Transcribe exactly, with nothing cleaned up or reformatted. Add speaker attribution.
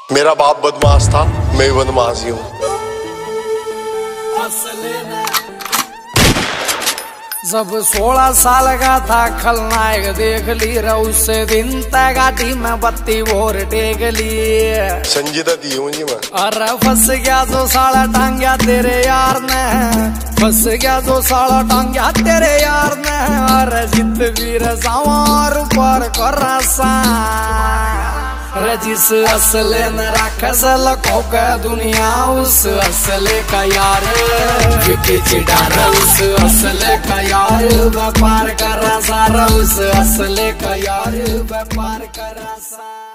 Speaker 1: मेरा बाप बदमाश था, मैं बदमाश ही हूँ।
Speaker 2: जब सोलह साल का था खलनायक देख ली रे, उस दिन तय गाड़ी में बत्ती और टेक ली।
Speaker 1: संजीदा दी हूँ जी मैं।
Speaker 2: अरे फंस गया जो साला टांग्या तेरे यार ने, फंस गया जो साला टांग्या तेरे यार ने। अरे जित वीर सवार पर कर सा जिस असले न राखस लखों का दुनिया, उस असले का यार विकी चिड़ारा, उस असले का यार व्यापार कर सारा, उस असले का यार व्यापार कर सा।